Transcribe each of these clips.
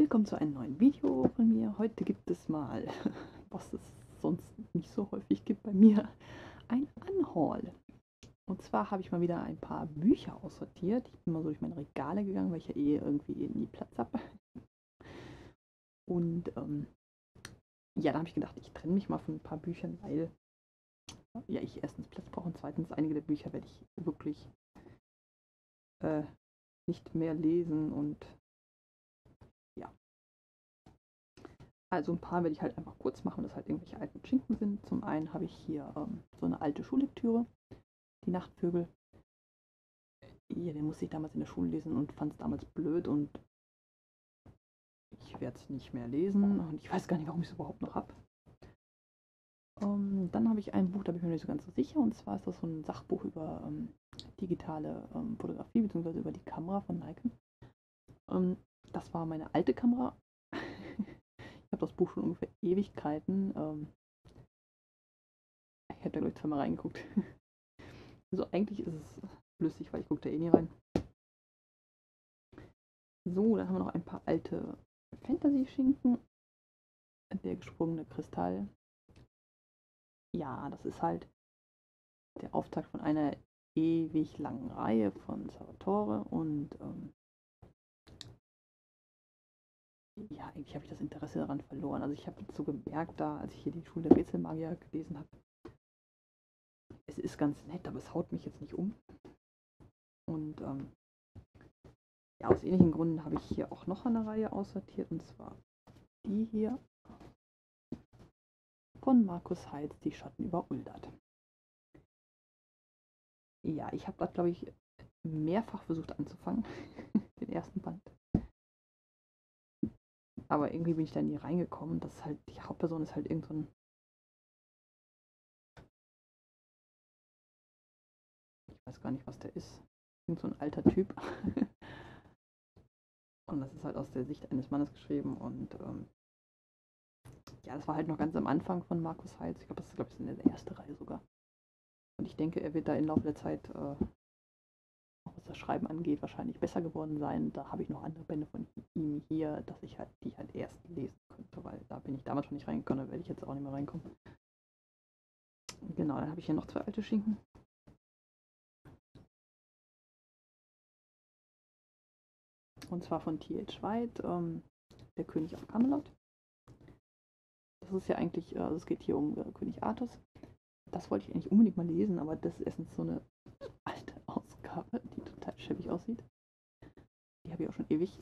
Willkommen zu einem neuen Video von mir. Heute gibt es mal, was es sonst nicht so häufig gibt bei mir, ein Unhaul. Und zwar habe ich mal wieder ein paar Bücher aussortiert. Ich bin mal so durch meine Regale gegangen, weil ich ja eh irgendwie nie Platz habe. Und ja, da habe ich gedacht, ich trenne mich mal von ein paar Büchern, weil ja, ich erstens Platz brauche und zweitens einige der Bücher werde ich wirklich äh, nicht mehr lesen und ja. Also ein paar werde ich halt einfach kurz machen, weil das halt irgendwelche alten Schinken sind. Zum einen habe ich hier so eine alte Schullektüre, Die Nachtvögel. Ja, den musste ich damals in der Schule lesen und fand es damals blöd und ich werde es nicht mehr lesen und ich weiß gar nicht, warum ich es überhaupt noch habe. Dann habe ich ein Buch, da bin ich mir nicht so ganz so sicher, und zwar ist das so ein Sachbuch über digitale Fotografie bzw. über die Kamera von Nikon. Das war meine alte Kamera. Ich habe das Buch schon ungefähr Ewigkeiten. Ich habe da gleich zweimal reingeguckt. Also eigentlich ist es flüssig, weil ich gucke da eh nie rein. So, dann haben wir noch ein paar alte Fantasy-Schinken. Der gesprungene Kristall. Ja, das ist halt der Auftakt von einer ewig langen Reihe von Salvatore und ja, eigentlich habe ich das Interesse daran verloren. Also ich habe so gemerkt, da als ich hier die Schule der Rätselmagier gelesen habe, es ist ganz nett, aber es haut mich jetzt nicht um. Und ja, aus ähnlichen Gründen habe ich hier auch noch eine Reihe aussortiert, und zwar die hier von Markus Heitz, Die Schatten über Uldert. Ja, ich habe das, glaube ich, mehrfach versucht anzufangen, den ersten Band. Aber irgendwie bin ich da nie reingekommen. Das ist halt, die Hauptperson ist halt irgend so ein, ich weiß gar nicht, was der ist. Irgend so ein alter Typ. Und das ist halt aus der Sicht eines Mannes geschrieben. Und ja, das war halt noch ganz am Anfang von Markus Heitz. Ich glaube, das ist, glaube ich, in der ersten Reihe sogar. Und ich denke, er wird da im Laufe der Zeit, auch was das Schreiben angeht, wahrscheinlich besser geworden sein. Da habe ich noch andere Bände von ihm hier, dass ich halt die halt erst lesen könnte, weil da bin ich damals schon nicht reingekommen, da werde ich jetzt auch nicht mehr reinkommen. Genau, dann habe ich hier noch zwei alte Schinken. Und zwar von T.H. White, Der König auf Camelot. Das ist ja eigentlich, also es geht hier um König Artus. Das wollte ich eigentlich unbedingt mal lesen, aber das ist erstens so eine alte Ausgabe, die total schäbig aussieht. Die habe ich auch schon ewig.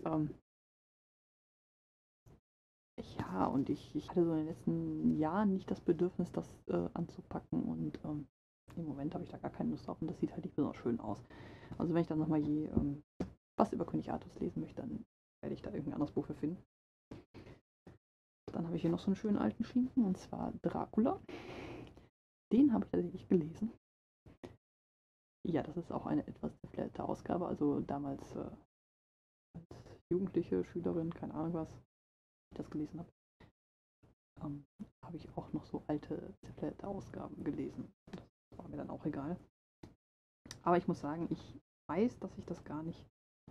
Ja, und ich hatte so in den letzten Jahren nicht das Bedürfnis, das anzupacken, und im Moment habe ich da gar keine Lust drauf und das sieht halt nicht besonders schön aus. Also wenn ich dann nochmal je was über König Artus lesen möchte, dann werde ich da irgendein anderes Buch für finden. Dann habe ich hier noch so einen schönen alten Schinken, und zwar Dracula. Den habe ich tatsächlich gelesen. Ja, das ist auch eine etwas zerfledderte Ausgabe. Also damals als jugendliche Schülerin, keine Ahnung was, ich das gelesen habe, habe ich auch noch so alte zerfledderte Ausgaben gelesen. Das war mir dann auch egal. Aber ich muss sagen, ich weiß, dass ich das gar nicht.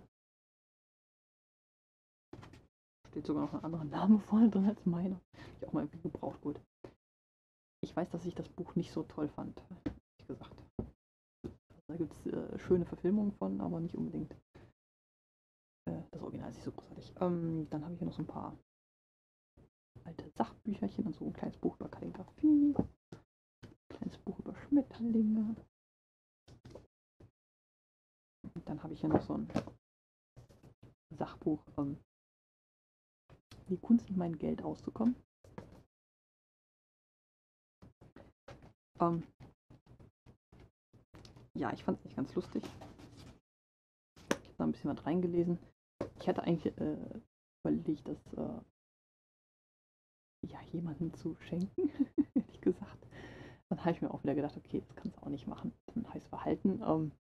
Steht sogar noch ein anderer Name vorne drin als meiner. Ich auch mal irgendwie gebraucht, gut. Ich weiß, dass ich das Buch nicht so toll fand, ehrlich gesagt. Da gibt es schöne Verfilmungen von, aber nicht unbedingt. Das Original ist nicht so großartig. Dann habe ich hier noch so ein paar alte Sachbücherchen und so ein kleines Buch über Kalligrafie, ein kleines Buch über Schmetterlinge. Und dann habe ich hier noch so ein Sachbuch, Die Kunst mit meinem Geld auszukommen. Ja, ich fand es nicht ganz lustig. Ich habe da ein bisschen was reingelesen. Ich hatte eigentlich überlegt, das ja, jemandem zu schenken, ehrlich gesagt. Dann habe ich mir auch wieder gedacht, okay, das kannst du auch nicht machen. Dann heißt Verhalten.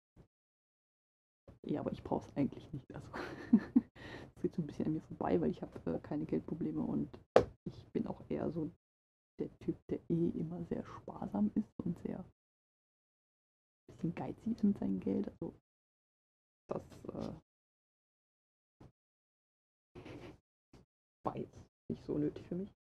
Ja, aber ich brauche es eigentlich nicht. Also es geht so ein bisschen an mir vorbei, weil ich habe keine Geldprobleme und ich bin auch eher so der Typ, der eh immer sehr sparsam ist und sehr ein bisschen geizig ist mit seinem Geld. Also das so nötig für mich.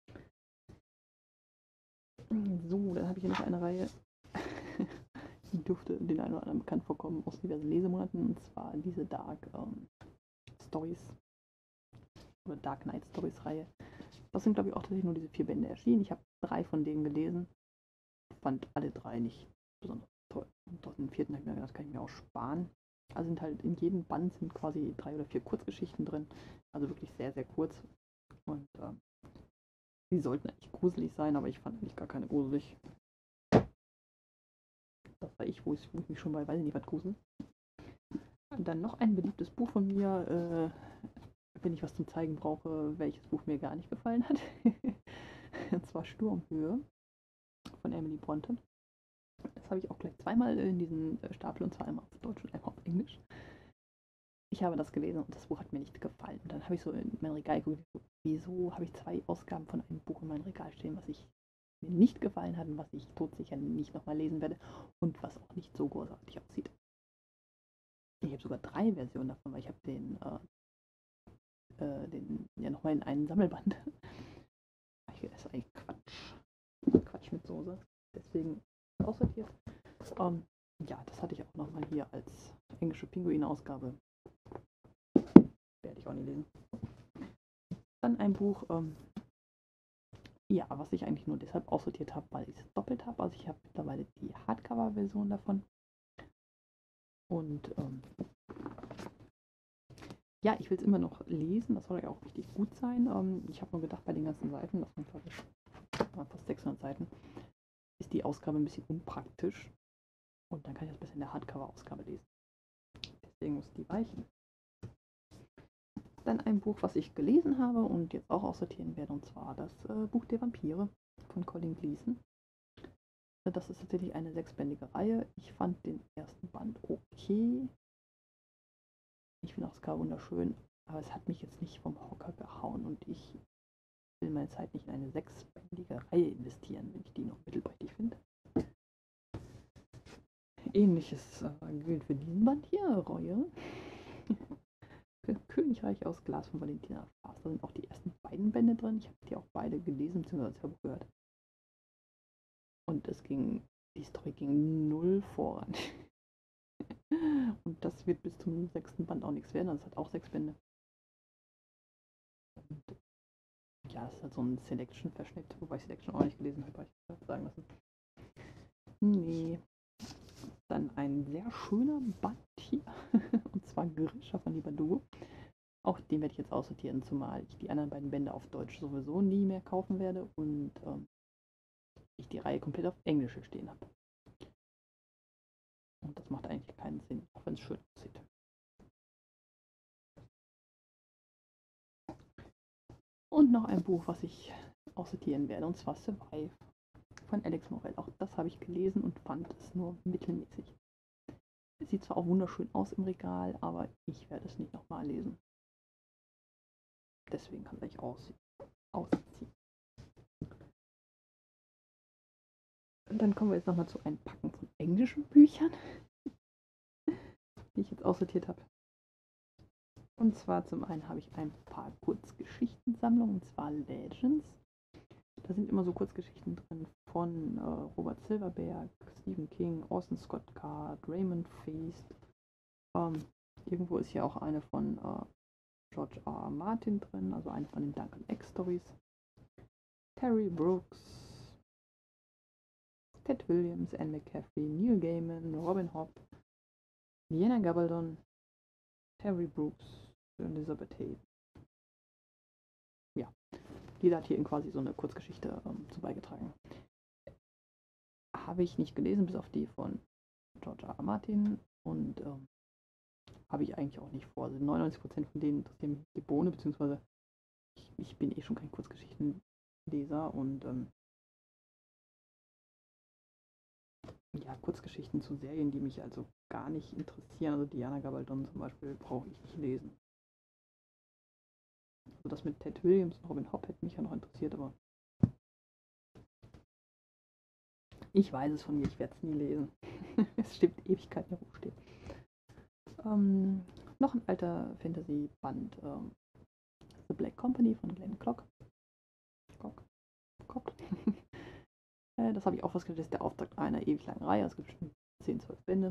So, dann habe ich hier noch eine Reihe, die dürfte den einen oder anderen bekannt vorkommen aus diversen Lesemonaten, und zwar diese Dark Stories oder Dark Knight Stories Reihe. Das sind, glaube ich, auch tatsächlich nur diese 4 Bände erschienen. Ich habe 3 von denen gelesen, fand alle 3 nicht besonders toll. Und den 4. habe ich mir gedacht, das kann ich mir auch sparen. Also sind halt in jedem Band sind quasi 3 oder 4 Kurzgeschichten drin, also wirklich sehr, sehr kurz. Und die sollten eigentlich gruselig sein, aber ich fand eigentlich gar keine gruselig. Das war ich, wo ich mich schon bei, weiß ich nicht, was gruselig. Und dann noch ein beliebtes Buch von mir, wenn ich was zum Zeigen brauche, welches Buch mir gar nicht gefallen hat. Und zwar Sturmhöhe von Emily Bronte. Das habe ich auch gleich zweimal in diesen Stapel, und zwar einmal auf Deutsch und einmal auf Englisch. Ich habe das gelesen und das Buch hat mir nicht gefallen. Und dann habe ich so in mein Regal geguckt, wieso habe ich 2 Ausgaben von einem Buch in meinem Regal stehen, was mir nicht gefallen hat und was ich todsicher nicht nochmal lesen werde und was auch nicht so großartig aussieht. Ich habe sogar 3 Versionen davon, weil ich habe den ja nochmal in einen Sammelband. Das ist eigentlich Quatsch mit Soße. Deswegen aussortiert. Ja, das hatte ich auch nochmal hier als englische Pinguin-Ausgabe. Werde ich auch nie lesen. Dann ein Buch, ja, was ich eigentlich nur deshalb aussortiert habe, weil ich es doppelt habe. Also ich habe mittlerweile die Hardcover-Version davon. Und ja, ich will es immer noch lesen. Das soll ja auch richtig gut sein. Ich habe nur gedacht, bei den ganzen Seiten, das sind glaube ich fast 600 Seiten, ist die Ausgabe ein bisschen unpraktisch. Und dann kann ich das besser in der Hardcover-Ausgabe lesen. Deswegen muss die weichen. Dann ein Buch, was ich gelesen habe und jetzt auch aussortieren werde, und zwar das Buch der Vampire von Colin Gleason. Das ist tatsächlich eine 6-bändige Reihe. Ich fand den ersten Band okay. Ich finde auch das Cover wunderschön, aber es hat mich jetzt nicht vom Hocker gehauen und ich will meine Zeit nicht in eine 6-bändige Reihe investieren, wenn ich die noch mittelprächtig finde. Ähnliches gilt für diesen Band hier, Reue. Königreich aus Glas von Valentina Faas. Da sind auch die ersten beiden Bände drin. Ich habe die auch beide gelesen bzw. als Hörbuch gehört. Und die Story ging null voran. Und das wird bis zum 6. Band auch nichts werden. Also es hat auch 6 Bände. Und ja, es ist halt so ein Selection-Verschnitt, wobei ich Selection auch nicht gelesen habe, ich sagen lassen. Nee. Dann ein sehr schöner Band hier. Und zwar Grisha von Libaduo. Auch den werde ich jetzt aussortieren, zumal ich die anderen beiden Bände auf Deutsch sowieso nie mehr kaufen werde und ich die Reihe komplett auf Englisch stehen habe. Und das macht eigentlich keinen Sinn, auch wenn es schön aussieht. Und noch ein Buch, was ich aussortieren werde, und zwar Survive von Alex Morel. Auch das habe ich gelesen und fand es nur mittelmäßig. Es sieht zwar auch wunderschön aus im Regal, aber ich werde es nicht nochmal lesen. Deswegen kann ich ausziehen. Und dann kommen wir jetzt nochmal zu einem Packen von englischen Büchern, die ich jetzt aussortiert habe. Und zwar zum einen habe ich ein paar Kurzgeschichtensammlungen, und zwar Legends. Da sind immer so Kurzgeschichten drin von Robert Silverberg, Stephen King, Orson Scott Card, Raymond Feast. Irgendwo ist hier auch eine von George R. R. Martin drin, also eine von den Duncan Egg Stories. Terry Brooks, Ted Williams, Anne McCaffrey, Neil Gaiman, Robin Hobb, Diana Gabaldon, Terry Brooks, Elizabeth Hayden. Ja, jeder hat hier quasi so eine Kurzgeschichte zu beigetragen. Habe ich nicht gelesen, bis auf die von George R. R. Martin, und habe ich eigentlich auch nicht vor. Also 99% von denen interessieren mich die Bohne, beziehungsweise ich bin eh schon kein Kurzgeschichtenleser und ja, Kurzgeschichten zu Serien, die mich also gar nicht interessieren, also Diana Gabaldon zum Beispiel, brauche ich nicht lesen. Also das mit Ted Williams und Robin Hobb hätte mich ja noch interessiert, aber ich weiß es von mir, ich werde es nie lesen. Es steht Ewigkeit hier rumstehen. Noch ein alter Fantasy-Band, The Black Company von Glenn Clock. Gott. Das habe ich auch festgestellt, das ist der Auftakt einer ewig langen Reihe. Es gibt bestimmt 10, 12 Bände.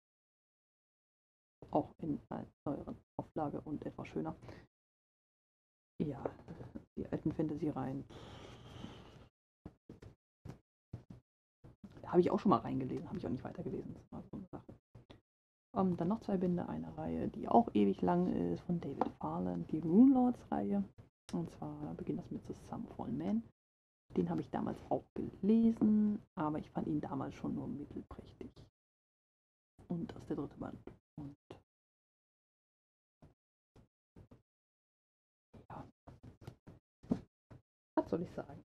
Auch in einer neueren Auflage und etwas schöner. Ja, die alten Fantasy-Reihen. Da habe ich auch schon mal reingelesen, habe ich auch nicht weitergelesen. Das war so eine Sache. Dann noch 2 Bände, eine Reihe, die auch ewig lang ist, von David Farland, die Rune Lords-Reihe. Und zwar beginnt das mit The Sum of All Men. Den habe ich damals auch gelesen, aber ich fand ihn damals schon nur mittelprächtig. Und das ist der 3. Band. Und ja, was soll ich sagen?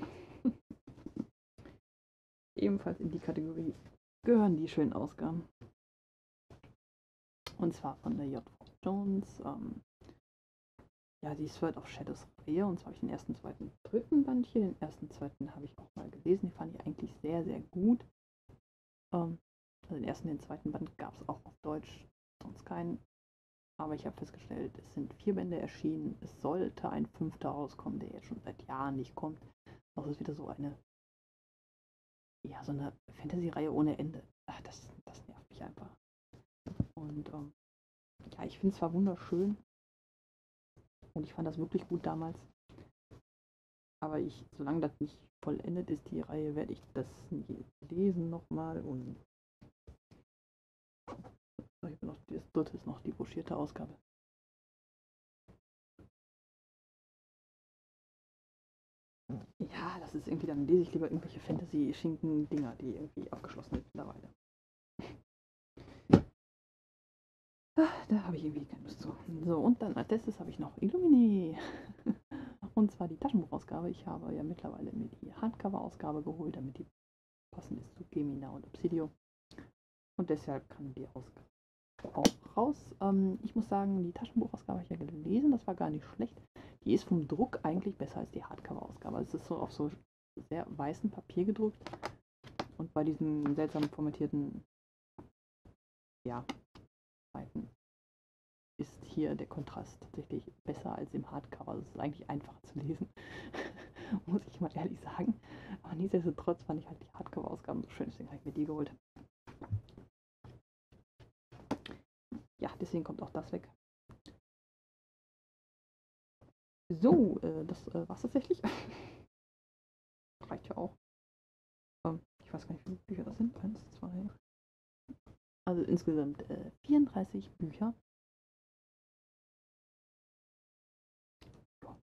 Ebenfalls in die Kategorie gehören die schönen Ausgaben. Und zwar von der J. Jones. Ja, die Sword of Shadows Reihe. Und zwar habe ich den 1., 2., 3. Band hier. Den 1., 2. habe ich auch mal gelesen. Die fand ich eigentlich sehr, sehr gut. Also den 1., den 2. Band gab es auch auf Deutsch, sonst keinen. Aber ich habe festgestellt, es sind 4 Bände erschienen. Es sollte ein 5. rauskommen, der jetzt schon seit Jahren nicht kommt. Das ist wieder so eine, ja, so eine Fantasy-Reihe ohne Ende. Ach, das nervt mich einfach. Und ja, ich finde es zwar wunderschön und ich fand das wirklich gut damals. Aber solange das nicht vollendet ist, die Reihe, werde ich das nie lesen nochmal. Und ich bin noch, das 3. ist noch die broschierte Ausgabe. Ja, das ist irgendwie, dann lese ich lieber irgendwelche Fantasy-Schinken-Dinger, die irgendwie abgeschlossen sind mittlerweile. Da habe ich irgendwie keine Lust zu. So, und dann als letztes habe ich noch Illuminé. Und zwar die Taschenbuchausgabe. Ich habe ja mittlerweile mir die Hardcover-Ausgabe geholt, damit die passend ist zu Gemina und Obsidio. Und deshalb kann die Ausgabe auch raus. Ich muss sagen, die Taschenbuchausgabe habe ich ja gelesen, das war gar nicht schlecht. Die ist vom Druck eigentlich besser als die Hardcover-Ausgabe. Es ist so auf so sehr weißem Papier gedruckt und bei diesen seltsam formatierten, ja, Seiten ist hier der Kontrast tatsächlich besser als im Hardcover. Es ist eigentlich einfacher zu lesen, muss ich mal ehrlich sagen. Aber nichtsdestotrotz fand ich halt die Hardcover-Ausgaben so schön, deswegen habe ich mir die geholt. Ja, deswegen kommt auch das weg. So, das war's tatsächlich. Reicht ja auch. Ich weiß gar nicht, wie viele Bücher das sind. 1, 2. Also insgesamt 34 Bücher. Ja.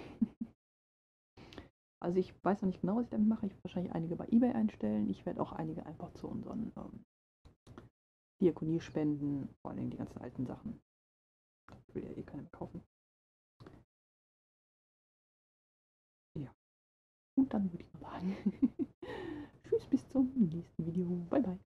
Also ich weiß noch nicht genau, was ich damit mache. Ich werde wahrscheinlich einige bei eBay einstellen. Ich werde auch einige einfach zu unseren Diakonie spenden. Vor allem die ganzen alten Sachen. Das will ja eh keiner mehr kaufen. Ja. Und dann würde ich mal sagen, tschüss, bis zum nächsten Video. Bye, bye.